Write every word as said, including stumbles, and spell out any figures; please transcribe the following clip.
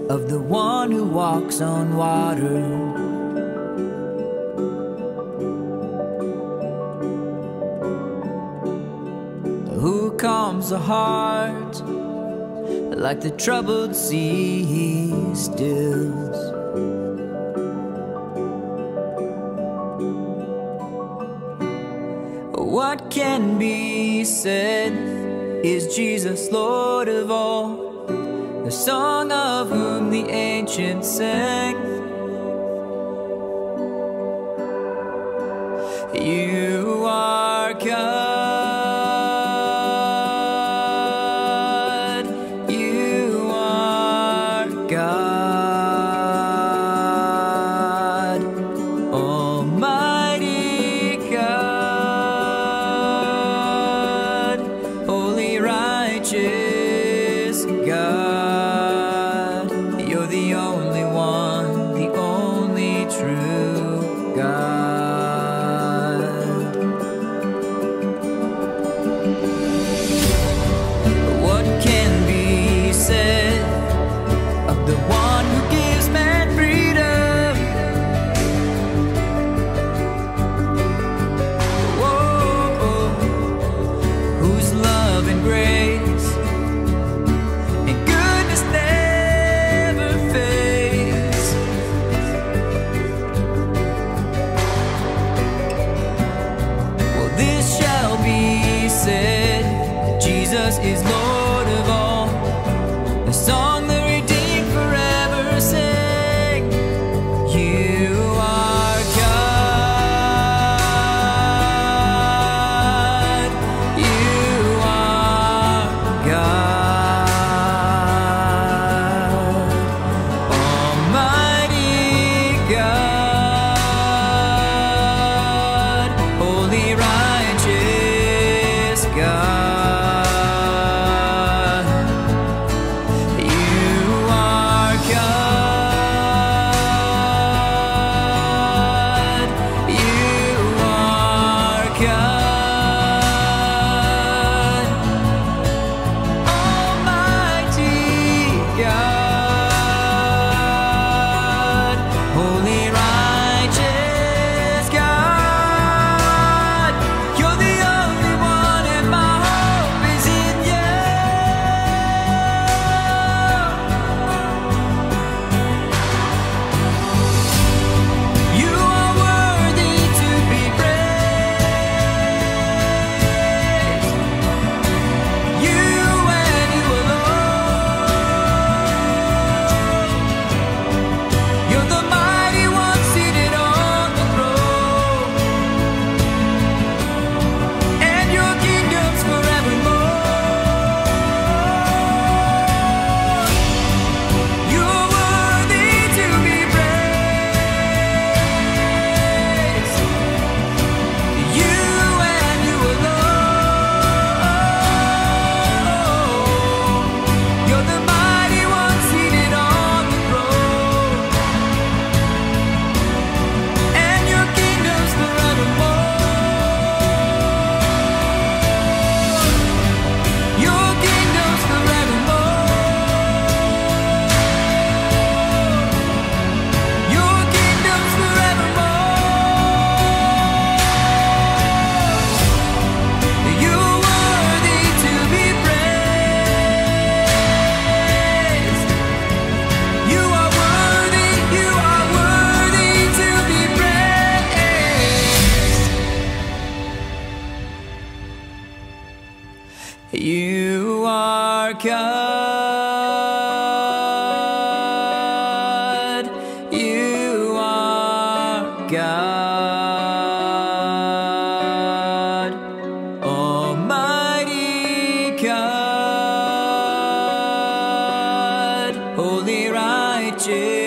of the one who walks on water. Who calms the heart like the troubled sea stills. What can be said? Is Jesus Lord of all? The song of whom the ancients sang. You are God. You are God. Almighty God. Holy righteous God. You're the only one, the only true God. What can be said of the one who gives man freedom? Whoa, whose love and grace and goodness never fades. Well, this shall be said, Jesus is Lord of all. The song the redeemed forever sing. You are God. You are God. Almighty God. Holy righteous God. You are God. You are God. Almighty God. Holy righteous